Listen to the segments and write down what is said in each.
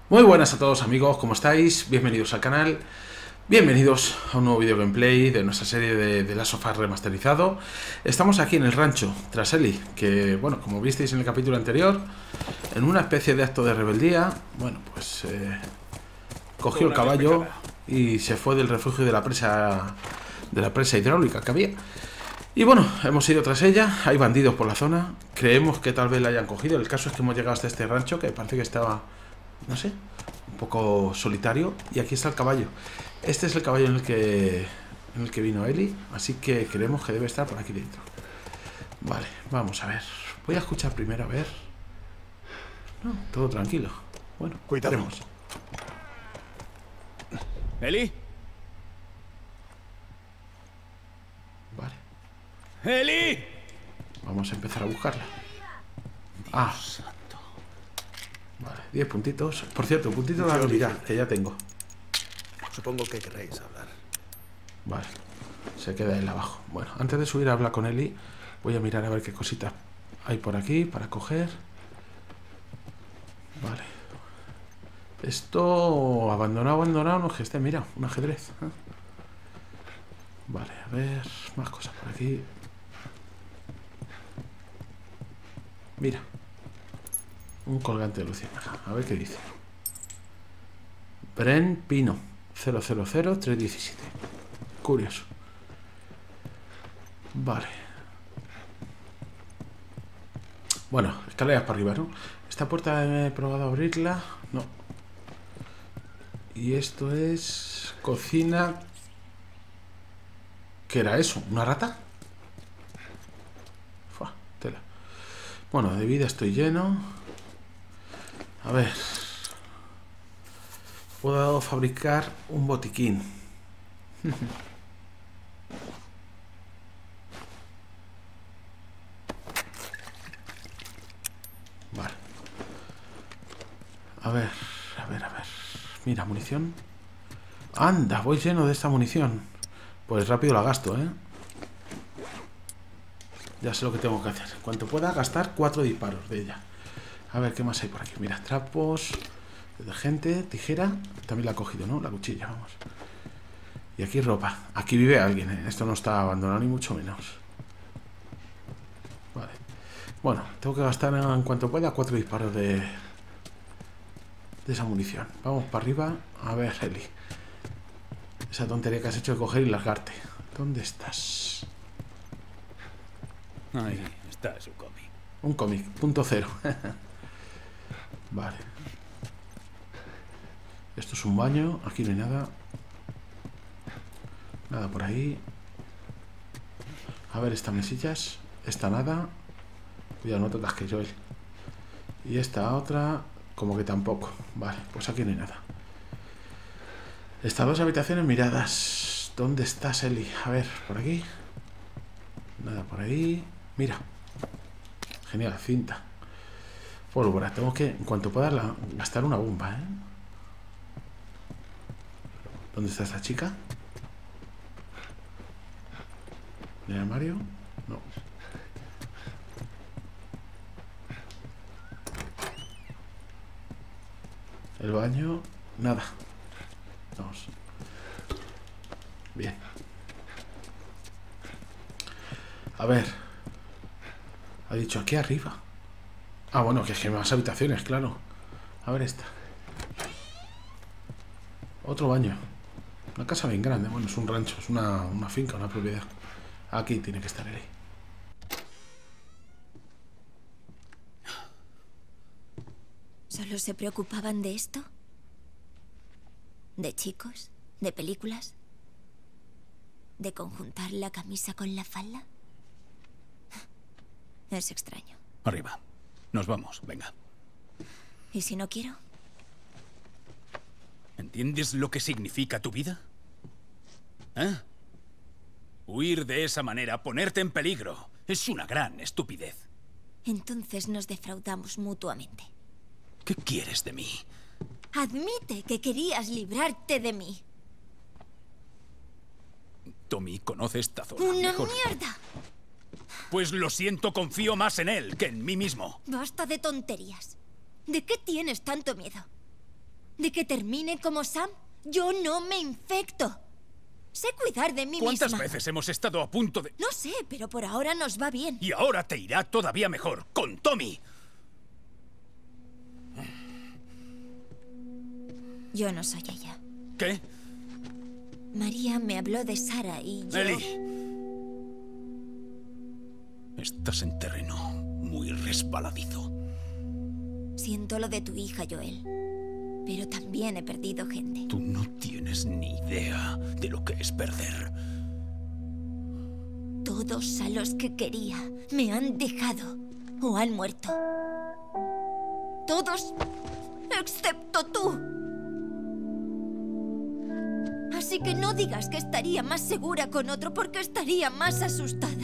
Muy buenas a todos amigos, ¿cómo estáis? Bienvenidos al canal, bienvenidos a un nuevo video gameplay de nuestra serie de Last of Us remasterizado. Estamos aquí en el rancho, tras Ellie, que bueno, como visteis en el capítulo anterior, en una especie de acto de rebeldía, bueno, pues cogió el caballo y se fue del refugio de la presa hidráulica que había. Y bueno, hemos ido tras ella, hay bandidos por la zona, creemos que tal vez la hayan cogido. El caso es que hemos llegado hasta este rancho que parece que estaba, no sé, un poco solitario. Y aquí está el caballo. Este es el caballo en el que vino Ellie, así que creemos que debe estar por aquí dentro. Vale, vamos a ver. Voy a escuchar primero, a ver. No, todo tranquilo. Bueno, cuidado. ¿Ellie? Vale. ¡Ellie! Vamos a empezar a buscarla. Ah, vale, 10 puntitos. Por cierto, un puntito de habilidad, que ya tengo. Supongo que querréis hablar. Vale, se queda él abajo. Bueno, antes de subir a hablar con Ellie, voy a mirar a ver qué cositas hay por aquí para coger. Vale. Esto abandonado, no es que esté, mira, un ajedrez. Vale, a ver, más cosas por aquí. Mira, un colgante de luciérnaga. A ver qué dice. Bren Pino 000317. Curioso. Vale. Bueno, escaleras para arriba, ¿no? Esta puerta he probado a abrirla. No. Y esto es cocina. ¿Qué era eso? ¿Una rata? Fua, tela. Bueno, de vida estoy lleno. A ver. Puedo fabricar un botiquín. Vale. A ver. Mira, munición. Anda, voy lleno de esta munición. Pues rápido la gasto, ¿eh? Ya sé lo que tengo que hacer. En cuanto pueda gastar 4 disparos de ella. A ver, ¿qué más hay por aquí? Mira, trapos, detergente, tijera. También la he cogido, ¿no? La cuchilla, vamos. Y aquí ropa. Aquí vive alguien, ¿eh? Esto no está abandonado ni mucho menos. Vale. Bueno, tengo que gastar en cuanto pueda 4 disparos de esa munición. Vamos para arriba. A ver, Ellie. Esa tontería que has hecho de coger y largarte. ¿Dónde estás? Ahí está su cómic. Un cómic, punto cero. Vale. Esto es un baño. Aquí no hay nada. Nada por ahí. A ver, estas mesillas. Esta nada. Cuidado, no te atasques, Joel. Y esta otra, como que tampoco. Vale, pues aquí no hay nada. Estas dos habitaciones miradas. ¿Dónde estás, Ellie? A ver, por aquí. Nada por ahí. Mira. Genial, cinta. Pólvora. Tengo que, en cuanto pueda, gastar una bomba, ¿eh? ¿Dónde está esta chica? ¿En el armario? No. El baño. Nada. Vamos. Bien. A ver. Ha dicho aquí arriba. Ah, bueno, que es que hay más habitaciones, claro. A ver esta. Otro baño. Una casa bien grande. Bueno, es un rancho, es una finca, una propiedad. Aquí tiene que estar él. ¿Solo se preocupaban de esto? ¿De chicos? ¿De películas? ¿De conjuntar la camisa con la falda? Es extraño. Arriba. Nos vamos, venga. ¿Y si no quiero? ¿Entiendes lo que significa tu vida? ¿Eh? Huir de esa manera, ponerte en peligro, es una gran estupidez. Entonces nos defraudamos mutuamente. ¿Qué quieres de mí? Admite que querías librarte de mí. Tommy conoce esta zona ¡Una mejor. mierda! Pues lo siento, confío más en él que en mí mismo. Basta de tonterías. ¿De qué tienes tanto miedo? ¿De que termine como Sam? Yo no me infecto. Sé cuidar de mí ¿Cuántas misma. veces hemos estado a punto de...? No sé, pero por ahora nos va bien. Y ahora te irá todavía mejor, con Tommy. Yo no soy ella. ¿Qué? María me habló de Sara y yo... Ellie. Estás en terreno muy resbaladizo. Siento lo de tu hija, Joel. Pero también he perdido gente. Tú no tienes ni idea de lo que es perder. Todos a los que quería me han dejado o han muerto. Todos, excepto tú. Así que no digas que estaría más segura con otro porque estaría más asustada.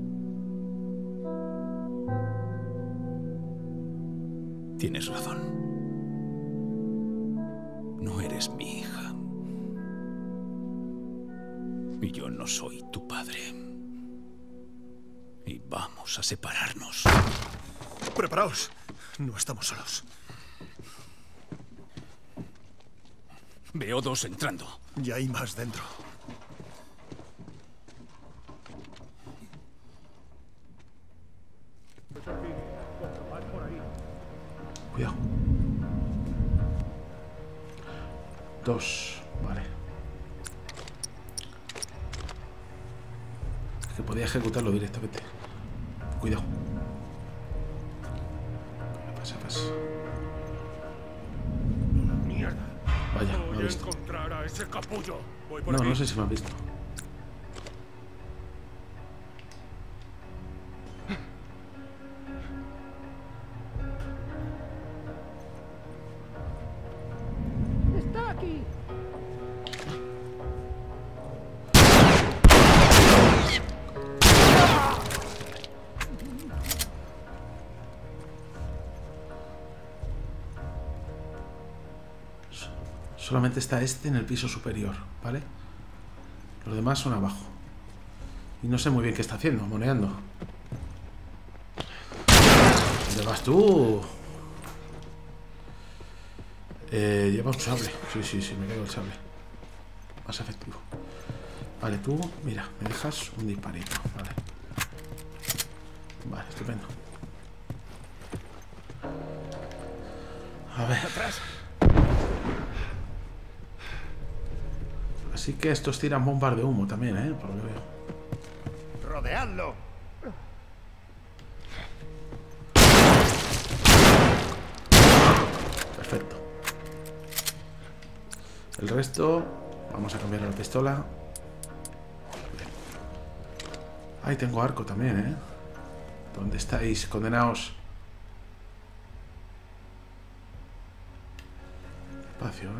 Tienes razón. No eres mi hija. Y yo no soy tu padre. Y vamos a separarnos. Preparaos. No estamos solos. Veo dos entrando. Ya hay más dentro. Cuidado. 2, vale. Es que podía ejecutarlo directamente. Cuidado. Pasa, pasa. Mierda. Vaya, me ha Voy a visto. encontrar a ese capullo. Voy por No, aquí. no sé si me ha visto. ¡Está aquí! Solamente está este en el piso superior, ¿vale? Los demás son abajo. Y no sé muy bien qué está haciendo, moneando. ¿Dónde vas tú? Lleva un sable. Sí, me quedo el sable. Más efectivo. Vale, tú, mira, me dejas un disparito. Vale. Vale, estupendo. A ver. Así que estos tiran bombas de humo también, por lo que veo. ¡Rodeadlo! Perfecto. El resto, vamos a cambiar la pistola. Bien. Ahí tengo arco también, ¿Dónde estáis, condenados? Espacio,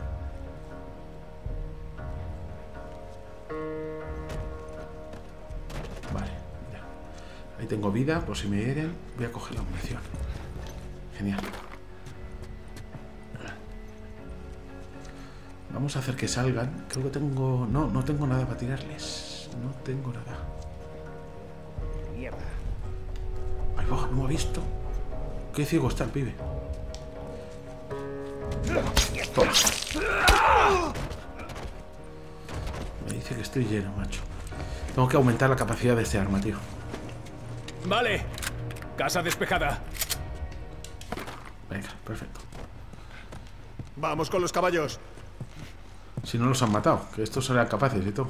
Vale, ya. Ahí tengo vida, por si me hieren. Voy a coger la munición. Genial. Vamos a hacer que salgan. Creo que tengo... No tengo nada para tirarles. No tengo nada. Mierda. Ahí va, no me ha visto. Qué ciego está el pibe. Toma. Me dice que estoy lleno, macho. Tengo que aumentar la capacidad de este arma, tío. Vale. Casa despejada. Venga, perfecto. Vamos con los caballos. Si no los han matado, que estos serán capaces y todo.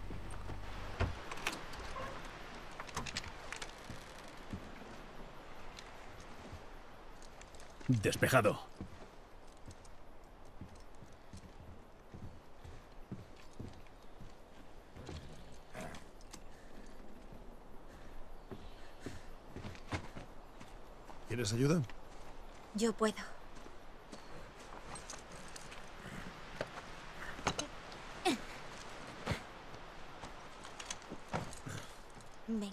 Despejado. ¿Quieres ayuda? Yo puedo. Venga.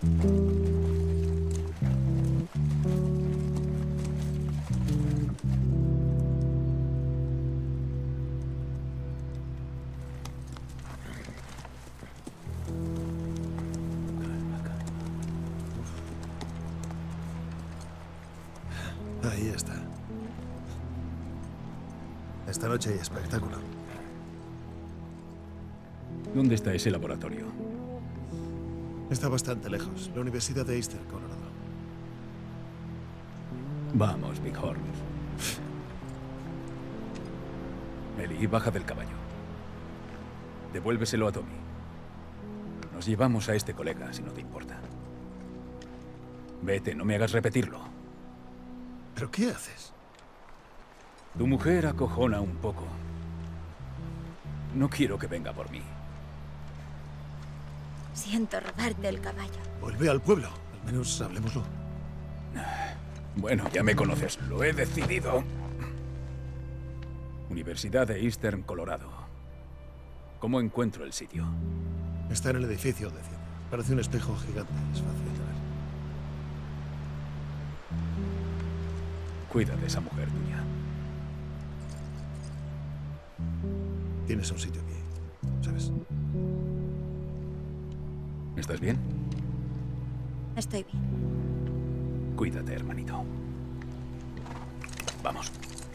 Ahí está. Esta noche hay espectáculo. ¿Dónde está ese laboratorio? Está bastante lejos. La Universidad de Eastern, Colorado. Vamos, Bighorn. Ellie, baja del caballo. Devuélveselo a Tommy. Nos llevamos a este colega, si no te importa. Vete, no me hagas repetirlo. ¿Pero qué haces? Tu mujer acojona un poco. No quiero que venga por mí. Siento robarte el caballo. Vuelve al pueblo. Al menos hablemoslo. Bueno, ya me conoces. Lo he decidido. Universidad de Eastern, Colorado. ¿Cómo encuentro el sitio? Está en el edificio de ciencia. Parece un espejo gigante. Es fácil de ver. Cuida de esa mujer tuya. Tienes un sitio aquí, ¿sabes? ¿Estás bien? Estoy bien. Cuídate, hermanito. Vamos.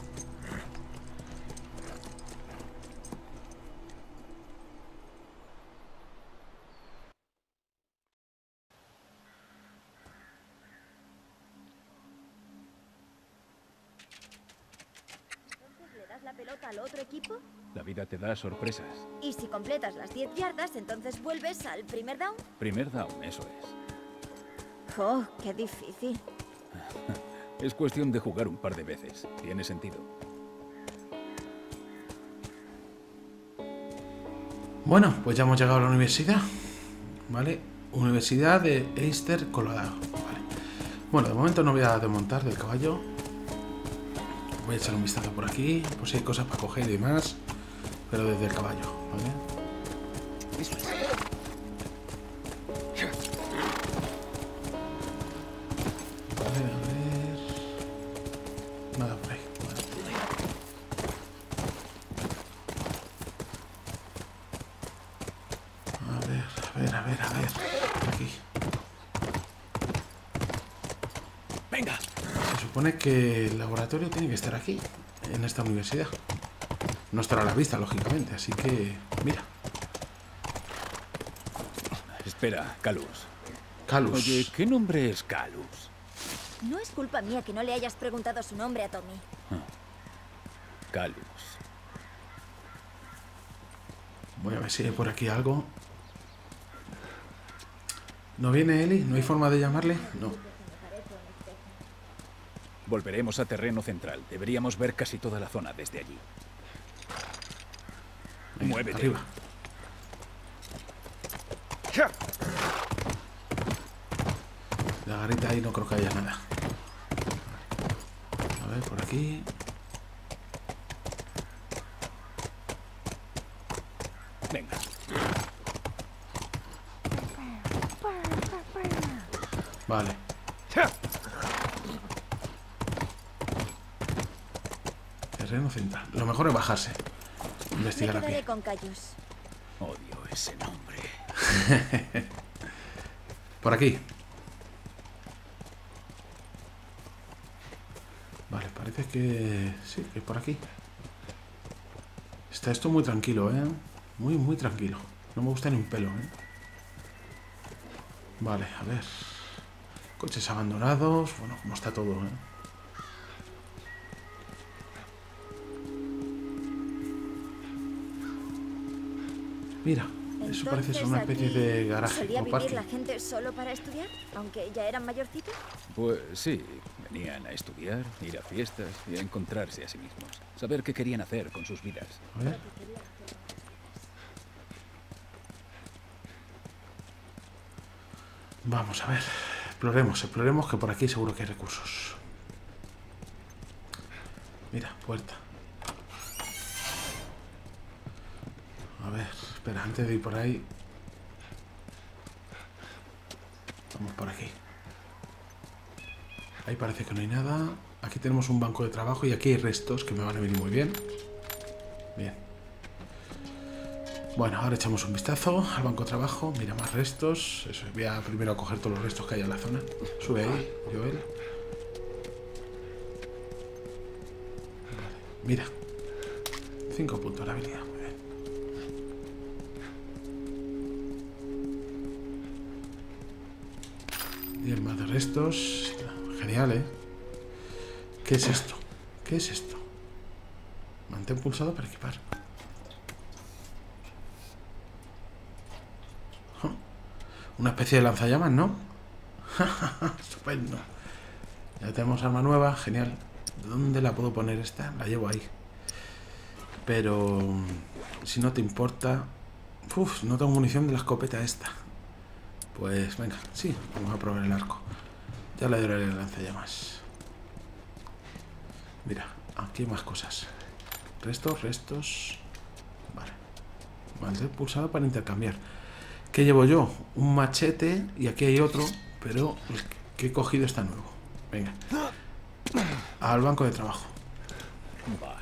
¿Le das la pelota al otro equipo? La vida te da sorpresas. Y si completas las 10 yardas, entonces vuelves al primer down. Primer down, eso es. ¡Oh, qué difícil! Es cuestión de jugar un par de veces. Tiene sentido. Bueno, pues ya hemos llegado a la universidad. ¿Vale? Universidad de Eastern, Colorado. Vale. Bueno, de momento no voy a desmontar del caballo. Voy a echar un vistazo por aquí, por si hay cosas para coger y demás. Pero desde el caballo, ¿vale? Vale, a ver... Nada por ahí. Vale. A ver. Por aquí. ¡Venga! Se supone que el laboratorio tiene que estar aquí, en esta universidad. No estará a la vista, lógicamente, así que... Mira. Espera, Calus. Calus. Oye, ¿qué nombre es Calus? No es culpa mía que no le hayas preguntado su nombre a Tommy. Calus. Voy a ver si hay por aquí algo. ¿No viene Ellie? ¿No hay forma de llamarle? No. Volveremos a terreno central. Deberíamos ver casi toda la zona desde allí. Venga, Muévete. arriba. La garita ahí no creo que haya nada. A ver, por aquí. Venga. Vale. Terreno central. Lo mejor es bajarse. Me Investigar a quedaré pie. con Cayus. Odio ese nombre. Por aquí. Vale, parece que... Sí, que por aquí. Está esto muy tranquilo, ¿eh? Muy tranquilo. No me gusta ni un pelo, ¿eh? Vale, a ver. Coches abandonados. Bueno, como está todo, ¿eh? Mira, eso parece ser una especie de garaje ¿Solía o vivir parking. la gente solo para estudiar? Aunque ya eran mayorcitos. Pues sí, venían a estudiar, ir a fiestas y a encontrarse a sí mismos. Saber qué querían hacer con sus vidas. A ver. Vamos a ver. Exploremos que por aquí seguro que hay recursos. Mira, puerta. A ver, espera, antes de ir por ahí. Vamos por aquí. Ahí parece que no hay nada. Aquí tenemos un banco de trabajo y aquí hay restos que me van a venir muy bien. Bien. Bueno, ahora echamos un vistazo al banco de trabajo. Mira, más restos. Eso, voy a primero a coger todos los restos que hay en la zona. Sube ahí, Joel. Vale, mira. 5 puntos la habilidad. Muy bien. Y el más de restos. Genial, ¿eh? ¿Qué es esto? ¿Qué es esto? Mantén pulsado para equipar. Una especie de lanzallamas, ¿no? Estupendo. Ya tenemos arma nueva, genial. ¿Dónde la puedo poner esta? La llevo ahí. Pero si no te importa... Uf, no tengo munición de la escopeta esta. Pues venga, sí, vamos a probar el arco. Ya le daré el lanzallamas. Mira, aquí hay más cosas. Restos. Vale. Mantén pulsado para intercambiar. ¿Qué llevo yo? Un machete y aquí hay otro, pero el que he cogido está nuevo. Venga. Al banco de trabajo. Vale.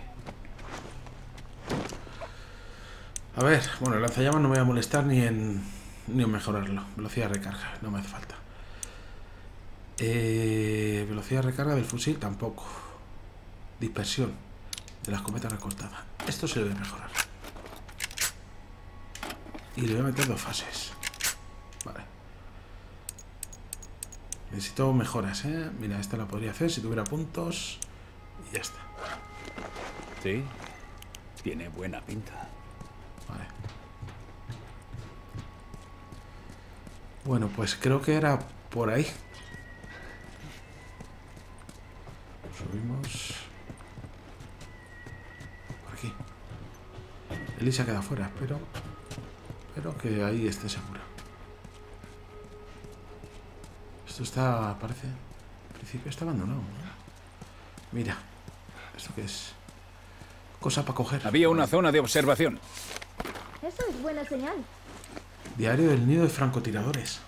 A ver, bueno, el lanzallamas no me voy a molestar ni en mejorarlo. Velocidad de recarga, no me hace falta. Velocidad de recarga del fusil tampoco. Dispersión de la escopeta recortada. Esto se debe mejorar. Y le voy a meter 2 fases. Vale. Necesito mejoras, ¿eh? Mira, esta la podría hacer si tuviera puntos. Y ya está. Sí, tiene buena pinta. Vale. Bueno, pues creo que era por ahí. Subimos. Por aquí. Eli se ha quedado fuera, pero que ahí esté seguro. Esto está, parece, al principio está abandonado, ¿no? Mira, ¿esto qué es? Cosa para coger. Había una zona de observación. Eso es buena señal. Diario del nido de francotiradores.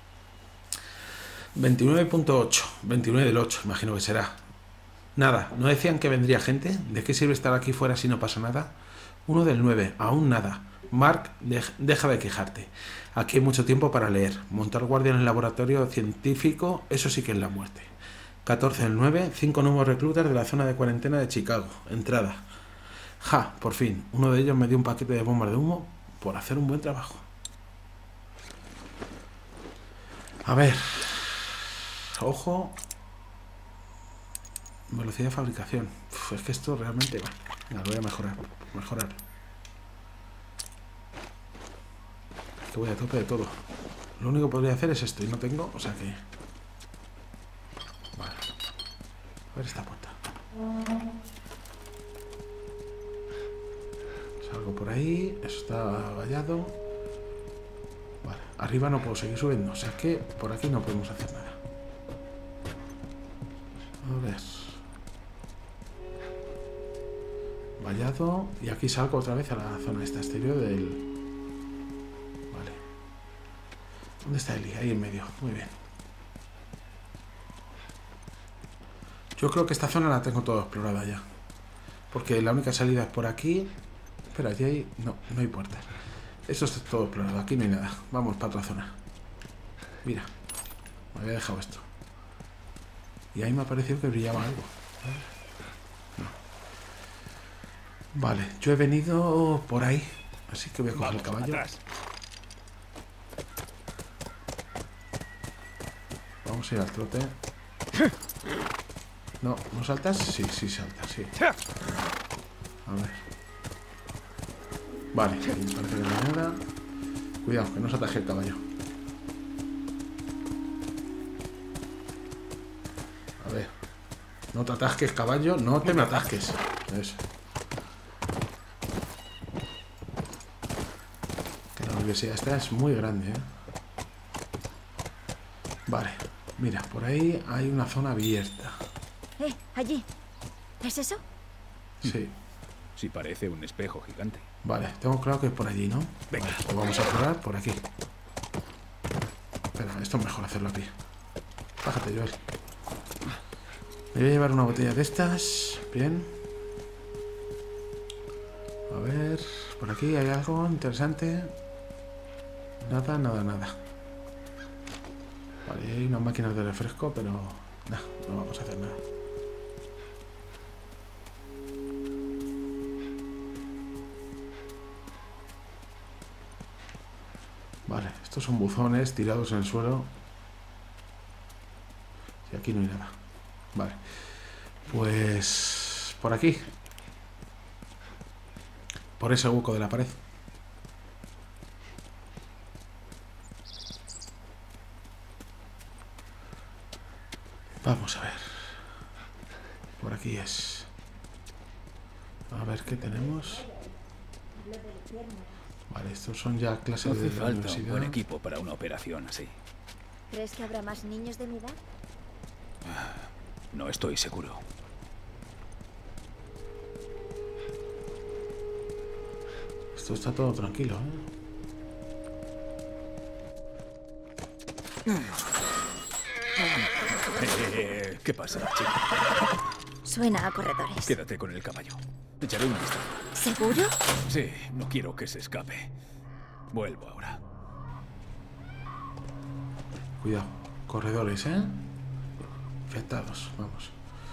29.8. 29 del 8, imagino que será. Nada, ¿no decían que vendría gente? ¿De qué sirve estar aquí fuera si no pasa nada? 1 del 9, aún nada. Mark, deja de quejarte. Aquí hay mucho tiempo para leer. Montar guardia en el laboratorio científico, eso sí que es la muerte. 14 del 9, 5 nuevos reclutas de la zona de cuarentena de Chicago. Entrada. Ja, por fin. Uno de ellos me dio un paquete de bombas de humo por hacer un buen trabajo. A ver. Ojo. Velocidad de fabricación. Uf, es que esto realmente va. Venga, lo voy a mejorar. Que voy a tope de todo. Lo único que podría hacer es esto y no tengo, o sea que... Vale. A ver esta puerta. Salgo por ahí. Eso está vallado. Vale. Arriba no puedo seguir subiendo. O sea que por aquí no podemos hacer nada. A ver. Vallado. Y aquí salgo otra vez a la zona esta exterior del... ¿Dónde está Eli? Ahí en medio. Muy bien. Yo creo que esta zona la tengo toda explorada ya. Porque la única salida es por aquí. Espera, allí hay... No, no hay puertas. Esto está todo explorado. Aquí no hay nada. Vamos para otra zona. Mira. Me había dejado esto. Y ahí me ha parecido que brillaba algo. No. Vale, yo he venido por ahí. Así que voy a coger el caballo. Atrás. Vamos a ir al trote. No, ¿no saltas? Sí, sí saltas, sí. A ver. Vale, parece que no hay nada. Cuidado, que no se ataje el caballo. A ver. No te atasques, caballo. No te me atasques. Eso. Que la universidad esta es muy grande, ¿eh? Vale. Mira, por ahí hay una zona abierta. Allí. ¿Es eso? Sí. Sí, parece un espejo gigante. Vale, tengo claro que es por allí, ¿no? Venga. Vale, pues vamos a explorar por aquí. espera, esto es mejor hacerlo a pie. Bájate, Joel. Me voy a llevar una botella de estas. Bien. A ver, por aquí hay algo interesante. Nada, nada, nada. Vale, hay unas máquinas de refresco, pero nah, no vamos a hacer nada. Vale, estos son buzones tirados en el suelo. Y aquí no hay nada. Vale, pues por aquí. Por ese hueco de la pared. Vamos a ver. Por aquí es. A ver qué tenemos. Vale, estos son ya clases de la Falta un universidad. buen equipo para una operación así. ¿Crees que habrá más niños de mi edad? No estoy seguro. Esto está todo tranquilo, ¿Qué pasa, chico? Suena a corredores. Quédate con el caballo. Echaré un vistazo. ¿Seguro? Sí, no quiero que se escape. Vuelvo ahora. Cuidado. Corredores, infectados, vamos.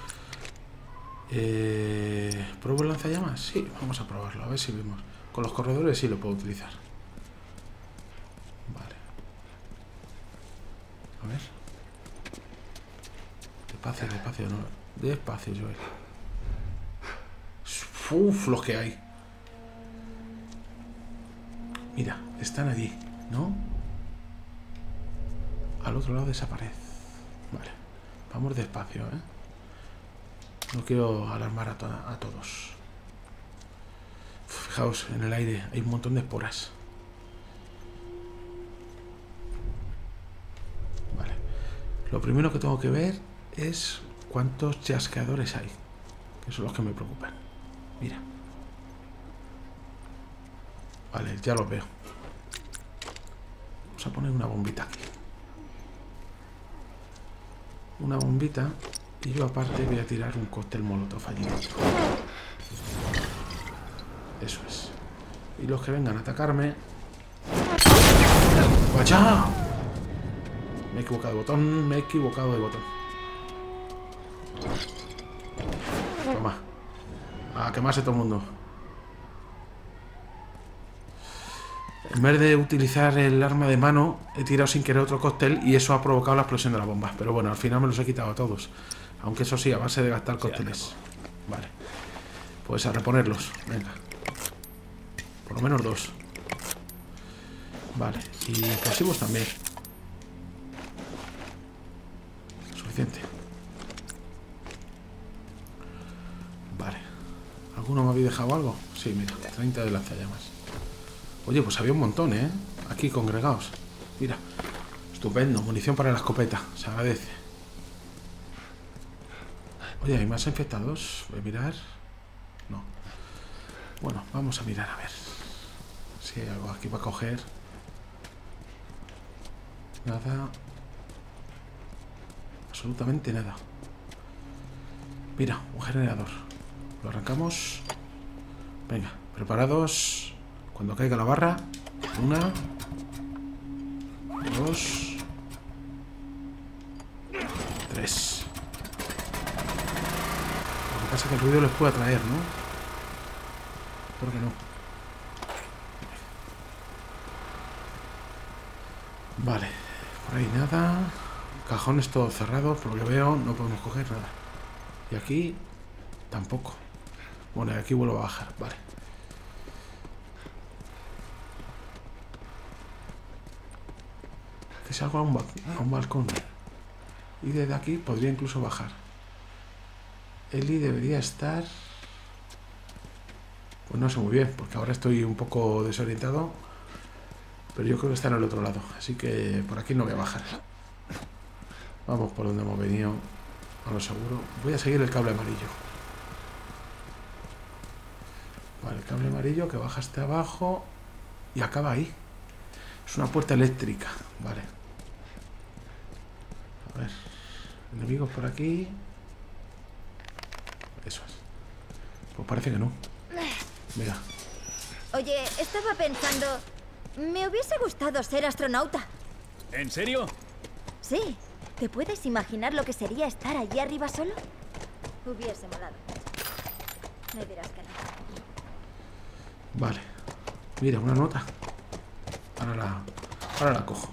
¿Pruebo el lanzallamas? Sí, vamos a probarlo, a ver si vemos. Con los corredores sí lo puedo utilizar. Vale. A ver. Despacio, despacio, no. Despacio, Joel. Uf, los que hay. Mira, están allí, ¿no? Al otro lado de esa pared. Vale. Vamos despacio, No quiero alarmar a todos. Fijaos, en el aire hay un montón de esporas. Vale. Lo primero que tengo que ver es cuántos chasqueadores hay. Que son los que me preocupan. Mira. Vale, ya los veo. Vamos a poner una bombita aquí. Una bombita. Y yo aparte voy a tirar un cóctel molotov allí dentro. Eso es. Y los que vengan a atacarme... ¡Vaya! Me he equivocado de botón. Me he equivocado de botón. Toma. A quemarse todo el mundo. En vez de utilizar el arma de mano, he tirado sin querer otro cóctel y eso ha provocado la explosión de la bomba. Pero bueno, al final me los he quitado a todos. Aunque eso sí, a base de gastar cócteles. Vale. Pues a reponerlos. Venga. Por lo menos 2. Vale. Y explosivos también. Suficiente. Vale. ¿Alguno me había dejado algo? Sí, mira. 30 de lanzallamas. Oye, pues había un montón, aquí congregados. Mira. Estupendo. Munición para la escopeta. Se agradece. Oye, ¿hay más infectados? Voy a mirar. No. Bueno, vamos a mirar a ver si hay algo aquí para coger. Nada. Absolutamente nada. Mira, un generador. Lo arrancamos. Venga, preparados. Cuando caiga la barra. 1, 2, 3. Lo que pasa es que el ruido les puede atraer, ¿no? Creo que no. Vale, por ahí nada. Cajones todos cerrados, por lo que veo, no podemos coger nada. Y aquí tampoco. Bueno, y aquí vuelvo a bajar, vale. Que salgo a un balcón. Y desde aquí podría incluso bajar. Eli debería estar... Pues no sé muy bien, porque ahora estoy un poco desorientado. Pero yo creo que está en el otro lado. Así que por aquí no voy a bajar. Vamos por donde hemos venido. A lo seguro. Voy a seguir el cable amarillo. Vale, el cable amarillo que baja hasta abajo. Y acaba ahí. Es una puerta eléctrica. Vale. A ver. Enemigos por aquí. Eso es. Pues parece que no. Mira. Oye, estaba pensando... Me hubiese gustado ser astronauta. ¿En serio? Sí. ¿Te puedes imaginar lo que sería estar allí arriba solo? Hubiese molado. Me dirás que no. Vale. Mira, una nota. Ahora la cojo.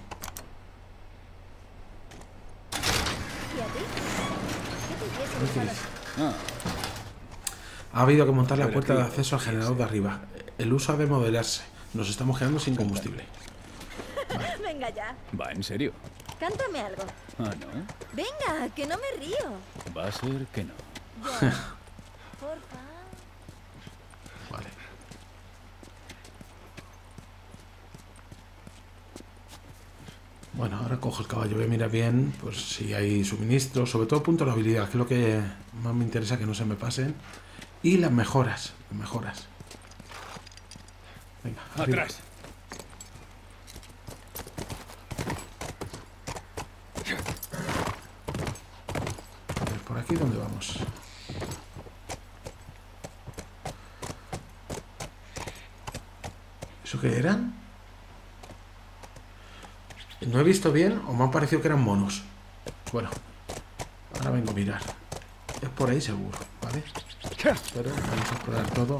¿Y a ti? ¿Qué te hubiese A ver qué gustado? dice. Ah, Ha habido que montar la Pero puerta aquí, de acceso al generador de arriba. El uso ha de modelarse. Nos estamos quedando sin combustible. Venga ya. ¿va en serio? Cántame algo. Ah, ¿no? Venga, que no me río. Va a ser que no. Ya. Porfa. Vale. Bueno, ahora cojo el caballo. Voy a mirar bien, pues si hay suministros, sobre todo puntos de habilidad, que es lo que más me interesa que no se me pasen. Y las mejoras. Venga, arriba. Atrás. A ver, por aquí, ¿dónde vamos? ¿Eso qué eran? No he visto bien o me ha parecido que eran monos. Bueno, ahora vengo a mirar. Es por ahí seguro, ¿vale? Pero vamos a explorar todo.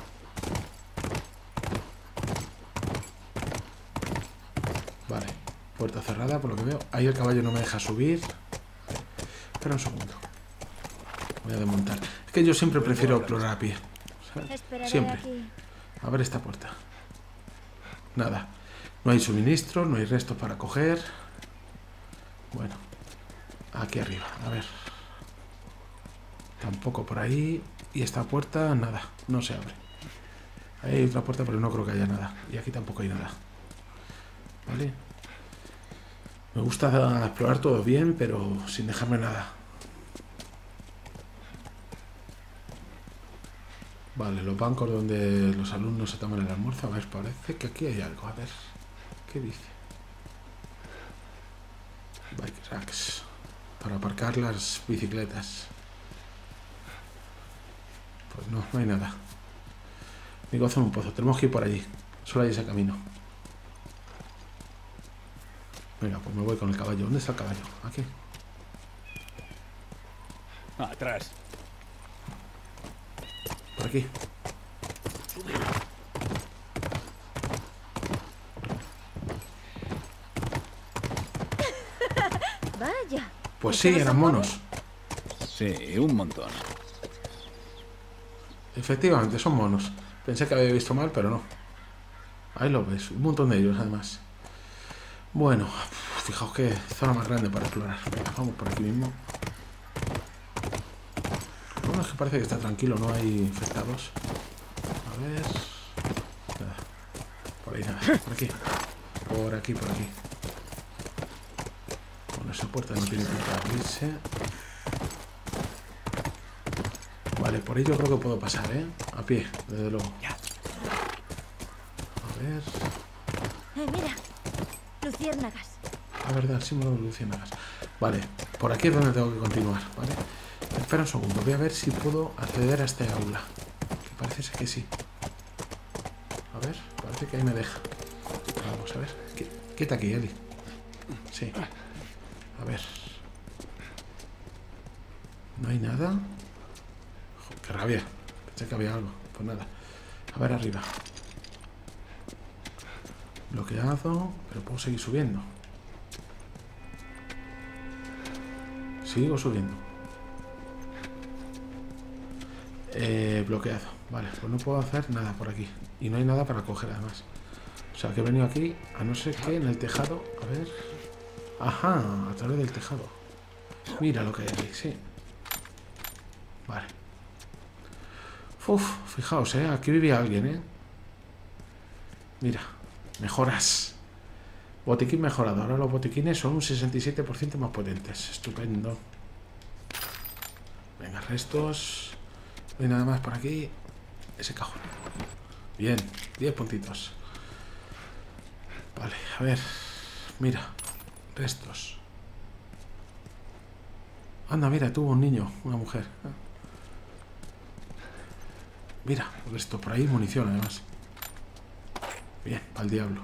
Vale, puerta cerrada por lo que veo. Ahí el caballo no me deja subir. Espera un segundo. Voy a desmontar. Es que yo siempre prefiero explorar a pie. ¿Sabes? Esperaré Siempre. aquí. A ver esta puerta. Nada. No hay suministro, no hay restos para coger. Bueno. Aquí arriba, a ver. Tampoco por ahí. Y esta puerta, nada. No se abre. Ahí hay otra puerta, pero no creo que haya nada. Y aquí tampoco hay nada. ¿Vale? Me gusta explorar todo bien, pero sin dejarme nada. Vale, los bancos donde los alumnos se toman el almuerzo. A ver, parece que aquí hay algo. A ver, ¿qué dice? Bike racks. Para aparcar las bicicletas. Pues no, no hay nada. Me gozo en un pozo. Tenemos que ir por allí. Solo hay ese camino. Venga, pues me voy con el caballo. ¿Dónde está el caballo? Aquí. Atrás. Por aquí. Vaya. Pues ¿Y sí, todos eran son monos. Sí, un montón. Efectivamente, son monos. Pensé que había visto mal, pero no. Ahí lo ves. Un montón de ellos, además. Bueno, fijaos que zona más grande para explorar. Venga, vamos por aquí mismo. Bueno, es que parece que está tranquilo, no hay infectados. A ver... Nada. Por ahí nada. Por aquí. Por aquí, por aquí. Bueno, esa puerta no tiene pinta de abrirse. Vale, por ahí yo creo que puedo pasar, ¿eh? A pie, desde luego. A ver... Mira. Luciérnagas. La verdad, el símbolo de luciérnagas. Vale, por aquí es donde tengo que continuar, ¿vale? Espera un segundo, voy a ver si puedo acceder a este aula. Que parece ser que sí. A ver, parece que ahí me deja. Vamos a ver. Quita aquí, Eli. Sí. A ver. ¿No hay nada? Jo, qué rabia. Pensé que había algo. Pues nada. A ver arriba. Bloqueado, pero puedo seguir subiendo. Sigo subiendo. Bloqueado. Vale, pues no puedo hacer nada por aquí. Y no hay nada para coger además. O sea que he venido aquí, a no ser que en el tejado... A ver... Ajá, a través del tejado. Mira lo que hay aquí, sí. Vale. Uf, fijaos, aquí vivía alguien, Mira, mejoras. Botiquín mejorado. Ahora los botiquines son un 67% más potentes. Estupendo. Venga, restos. No hay nada más por aquí. Ese cajón. Bien, 10 puntitos. Vale, a ver. Mira, restos. Anda, mira, tuvo un niño, una mujer. Mira, esto por ahí munición además. Bien, al diablo.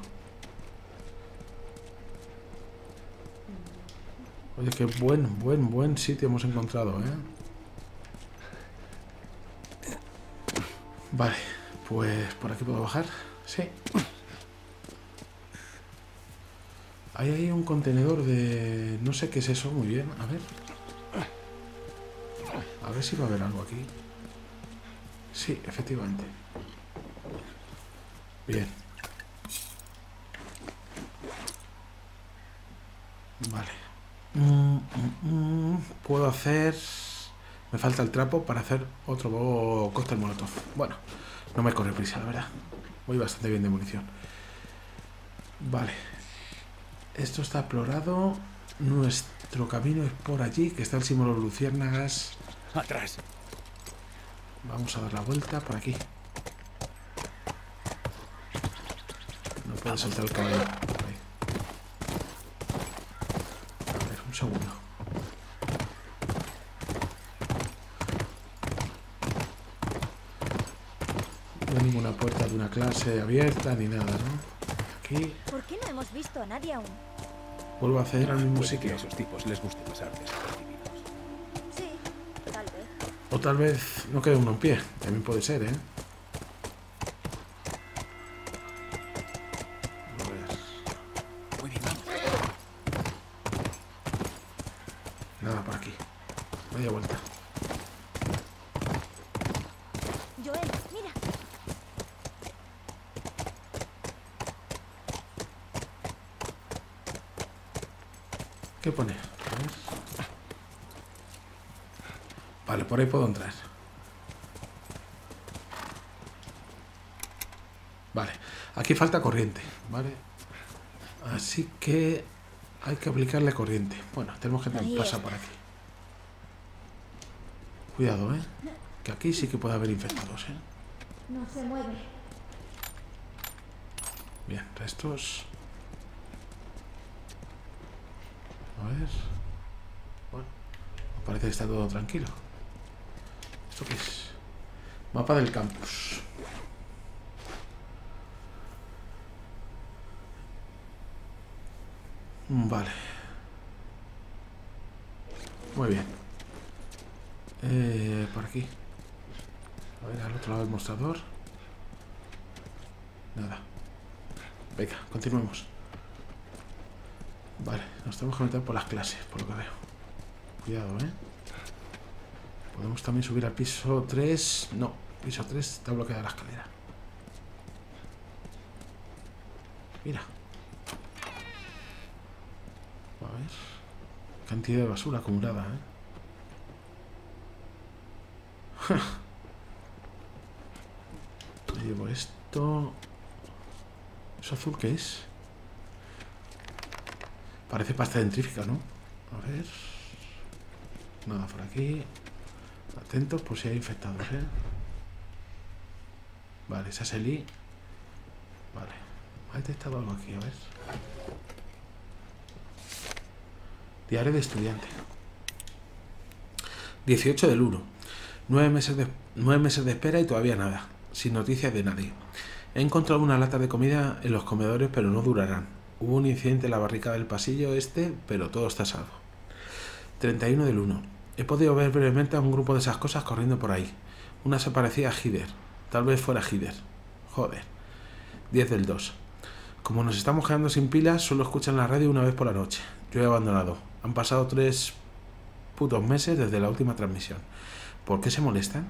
Oye, qué buen sitio hemos encontrado, ¿eh? Vale, pues por aquí puedo bajar. Sí. Hay ahí un contenedor de... no sé qué es eso, muy bien. A ver. A ver si va a haber algo aquí. Sí, efectivamente. Bien. Vale. Puedo hacer... Me falta el trapo para hacer otro cóctel molotov. Bueno, no me corre prisa, la verdad. Voy bastante bien de munición. Vale. Esto está explorado. Nuestro camino es por allí, que está el símbolo de luciérnagas. Atrás. Vamos a dar la vuelta por aquí. No puedo saltar el caballo. Ahí. A ver, un segundo. No hay ninguna puerta de una clase abierta ni nada, ¿no? Aquí. ¿Por qué no hemos visto a nadie aún? Vuelvo a acceder al mismo Puede que sitio. a esos tipos les guste pasar desapercibidos. Sí, tal vez. O tal vez no quede uno en pie. También puede ser, ¿eh? A ver. Muy bien, vamos. Nada por aquí. Media vuelta. Joel, mira. ¿Qué pone? A ver. Vale, por ahí puedo entrar. Vale, aquí falta corriente, ¿vale? Así que hay que aplicarle corriente. Bueno, tenemos que Ahí pasar está. por aquí. Cuidado, ¿eh? Que aquí sí que puede haber infectados, ¿eh? No se mueve. Bien, restos. A ver. Bueno, parece que está todo tranquilo. ¿Esto qué es? Mapa del campus. Vale. Muy bien. Por aquí. A ver, al otro lado del mostrador. Nada. Venga, continuemos. Vale, nos tenemos que meter por las clases, por lo que veo. Cuidado, ¿eh? Podemos también subir al piso 3. No, piso 3 está bloqueada la escalera. Mira. A ver. Cantidad de basura acumulada, ¿eh? Me llevo esto. ¿Eso azul qué es? Parece pasta dentrífica, ¿no? A ver. Nada por aquí. Atentos por si hay infectados, ¿eh? Vale, esa es Eli. Vale. Ha detectado algo aquí, a ver. Diario de estudiante. 18 del 1. 9 meses de espera y todavía nada. Sin noticias de nadie. He encontrado una lata de comida en los comedores, pero no durarán. Hubo un incidente en la barricada del pasillo este, pero todo está salvo. 31 del 1. He podido ver brevemente a un grupo de esas cosas corriendo por ahí. Una se parecía a Hider. Tal vez fuera Hider. Joder. 10 del 2. Como nos estamos quedando sin pilas, solo escuchan la radio una vez por la noche. Yo he abandonado. Han pasado 3 putos meses desde la última transmisión. ¿Por qué se molestan?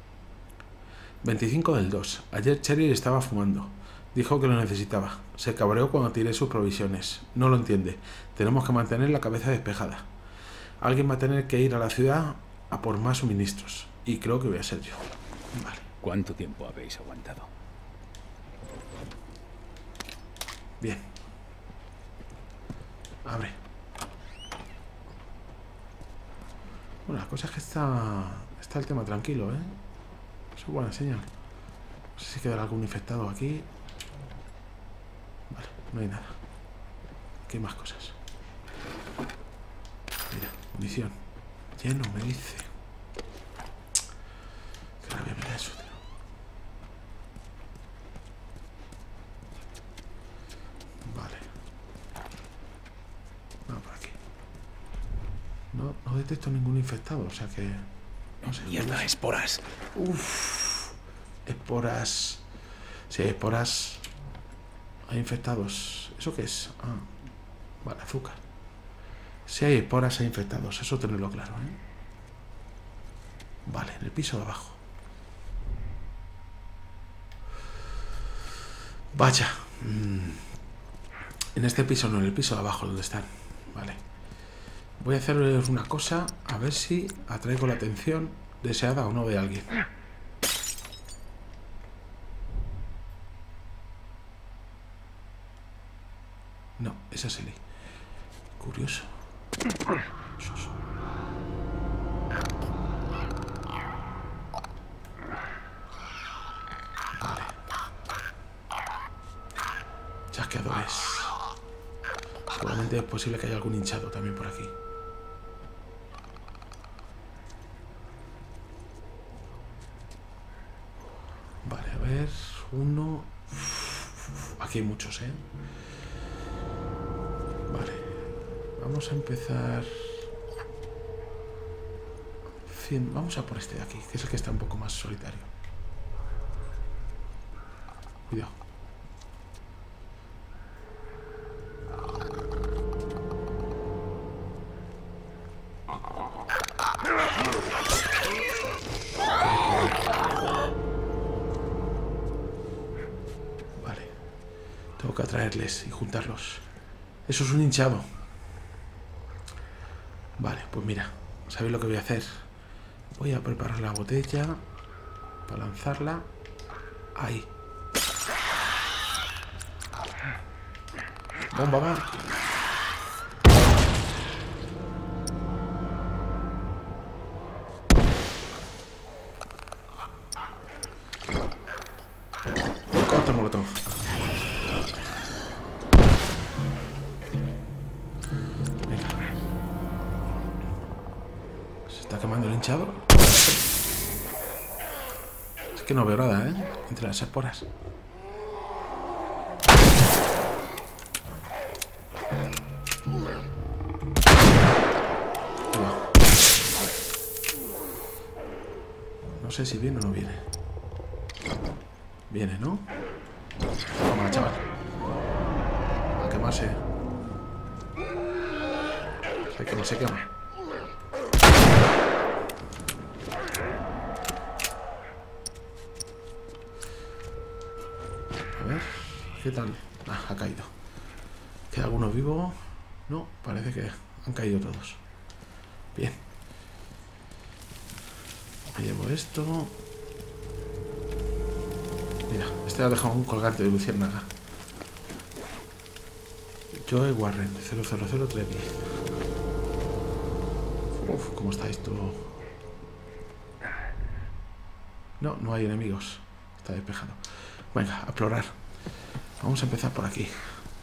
25 del 2. Ayer Cheryl estaba fumando. Dijo que lo necesitaba. Se cabreó cuando tiré sus provisiones. No lo entiende. Tenemos que mantener la cabeza despejada. Alguien va a tener que ir a la ciudad a por más suministros. Y creo que voy a ser yo. Vale. ¿Cuánto tiempo habéis aguantado? Bien. Abre. Bueno, la cosa es que está el tema tranquilo, ¿eh? Eso es buena señal. No sé si quedará algún infectado aquí. Vale, no hay nada. Aquí hay más cosas. Mira, munición. Lleno, me dice. Qué rabia me da eso, tío. Vale. No, por aquí. No detecto ningún infectado, o sea que... No sé. Mierda, esporas. Uff. Esporas. Sí, hay esporas. Hay infectados. ¿Eso qué es? Ah. Vale, azúcar. Si hay esporas, hay infectados. Eso tenerlo claro, ¿eh? Vale, en el piso de abajo. Vaya. En este piso no, en el piso de abajo, donde están. Vale. Voy a hacerles una cosa, a ver si atraigo la atención deseada o no de alguien. No, esa es Ellie. Curioso. Vale. Chasqueadores. Seguramente es posible que haya algún hinchado también por aquí. Vale, a ver. Uno. Aquí hay muchos, ¿eh? Vale. Vamos a empezar... Vamos a por este de aquí, que es el que está un poco más solitario. Cuidado. Vale. Tengo que atraerles y juntarlos. Eso es un hinchado. Vale, pues mira, ¿sabéis lo que voy a hacer? Voy a preparar la botella para lanzarla. Ahí. Bomba, va. Corta el molotov. Venga. Se está quemando el hinchado. Es que no veo nada, ¿eh? Entre las esporas. No sé si viene o no viene. Viene, ¿no? Toma, chaval. A quemarse. Se quema, se quema. A ver, ¿qué tal? Ah, ha caído. ¿Queda alguno vivo? No, parece que han caído todos. Bien. Me llevo esto. Mira, este ha dejado un colgante de luciérnaga. Joe Warren, 000310. Uf, ¿cómo está esto? No, no hay enemigos. Está despejado. Venga, a explorar. Vamos a empezar por aquí.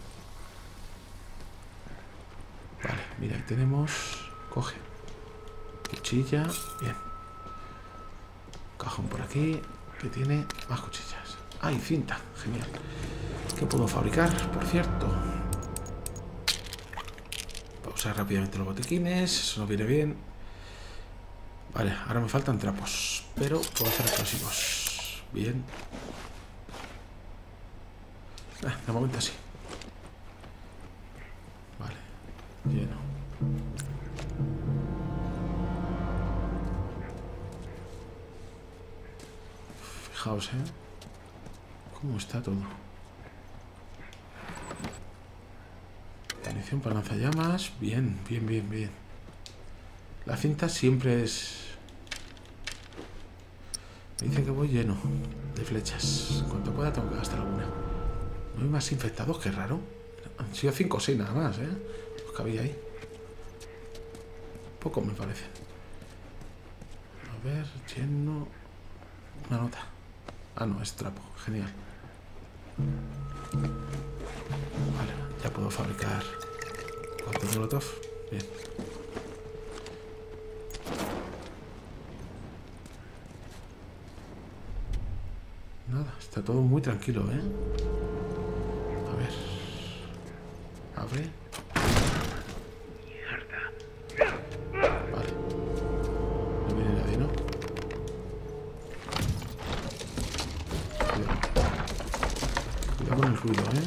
Vale, mira, ahí tenemos... Coge. Cuchilla. Bien. Cajón por aquí. Que tiene más cuchillas. ¡Ay, cinta! Genial. ¿Qué puedo fabricar, por cierto? Pausar rápidamente los botiquines. Eso nos viene bien. Vale, ahora me faltan trapos. Pero puedo hacer explosivos. Bien. De momento sí. Vale. Lleno. Fijaos, ¿eh? Cómo está todo. Munición para lanzallamas. Bien, bien, bien, bien. La cinta siempre es... Me dice que voy lleno de flechas. En cuanto pueda tengo que gastar alguna. No hay más infectados, qué raro. Han sido 5 o 6 nada más, ¿eh? Los que había ahí. Poco me parece. A ver, lleno... Una nota. Ah, no, es trapo. Genial. Vale, ya puedo fabricar cóctel molotov. Bien. Está todo muy tranquilo, ¿eh? A ver. Abre. Vale. No viene nadie, ¿no? Cuidado. Cuidado con el ruido, ¿eh?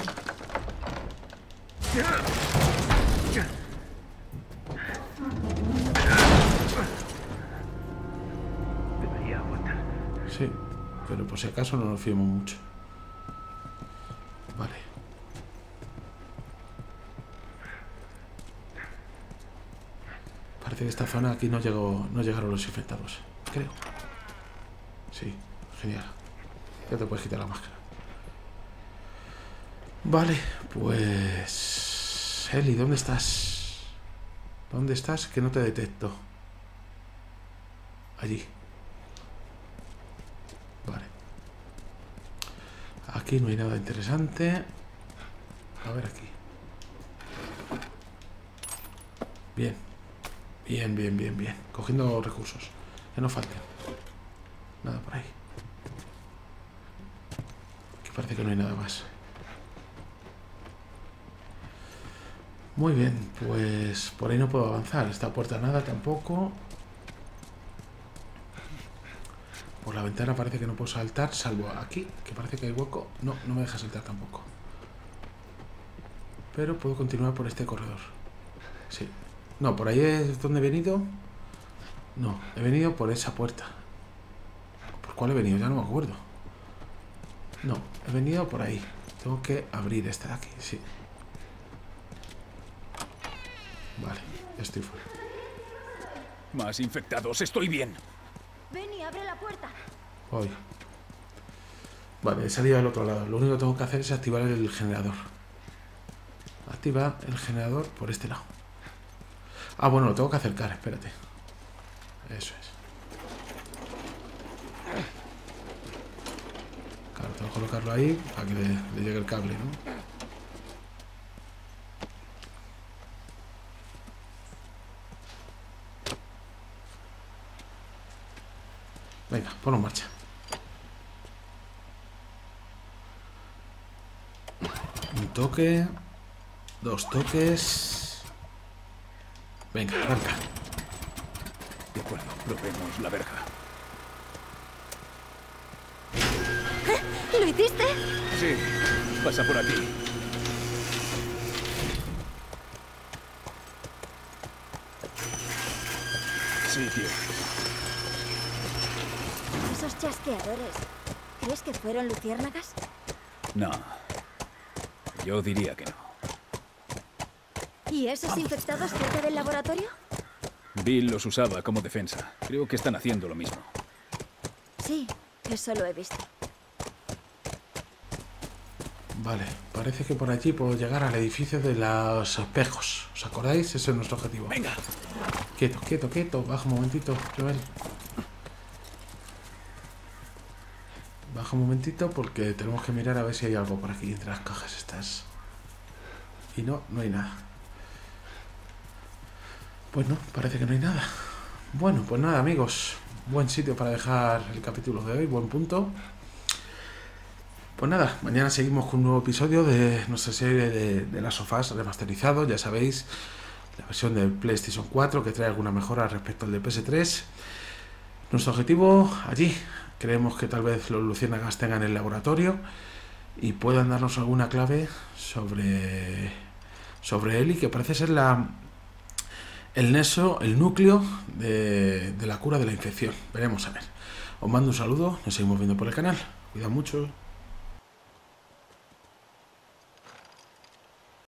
Debería aguantar. Sí, pero por si acaso no nos fiemos mucho. Vale. Parece que esta zona aquí no llegaron los infectados, creo. Sí, genial. Ya te puedes quitar la máscara. Vale, pues... Eli, ¿dónde estás? ¿Dónde estás? Que no te detecto. Allí. Vale. Aquí no hay nada interesante. A ver aquí. Bien. Bien, bien, bien, bien. Cogiendo recursos. Que no falten. Nada por ahí. Aquí parece que no hay nada más. Muy bien, pues por ahí no puedo avanzar. Esta puerta nada tampoco. Por la ventana parece que no puedo saltar, salvo aquí, que parece que hay hueco. No, no me deja saltar tampoco. Pero puedo continuar por este corredor. Sí. No, por ahí es donde he venido. No, he venido por esa puerta. ¿Por cuál he venido? Ya no me acuerdo. No, he venido por ahí. Tengo que abrir esta de aquí, sí. Vale, ya estoy fuera. Más infectados, estoy bien. Ven y abre la puerta. Voy. Vale, he salido al otro lado. Lo único que tengo que hacer es activar el generador. Activa el generador por este lado. Ah, bueno, lo tengo que acercar, espérate. Eso es. Claro, tengo que colocarlo ahí para que le llegue el cable, ¿no? Venga, ponlo en marcha. Un toque. 2 toques. Venga, arranca. De acuerdo, probemos la verja. ¿Lo hiciste? Sí, pasa por aquí. Sí, tío. Esos chasqueadores, ¿crees que fueron luciérnagas? No. Yo diría que no. ¿Y esos infectados cerca del laboratorio? Bill los usaba como defensa. Creo que están haciendo lo mismo. Sí, eso lo he visto. Vale, parece que por allí puedo llegar al edificio de los espejos. ¿Os acordáis? Ese es nuestro objetivo. Venga. Quieto, quieto, quieto. Baja un momentito, Joel. Baja un momentito porque tenemos que mirar a ver si hay algo por aquí entre las cajas estas. Y no, no hay nada. Pues no, parece que no hay nada. Bueno, pues nada, amigos. Buen sitio para dejar el capítulo de hoy, buen punto. Pues nada, mañana seguimos con un nuevo episodio de nuestra serie de Last of Us remasterizado. Ya sabéis, la versión de PlayStation 4 que trae alguna mejora respecto al de PS3. Nuestro objetivo allí, creemos que tal vez los luciérnagas tengan el laboratorio y puedan darnos alguna clave sobre Eli, que parece ser el nexo, el núcleo de la cura de la infección. Veremos a ver. Os mando un saludo, nos seguimos viendo por el canal. Cuidado mucho.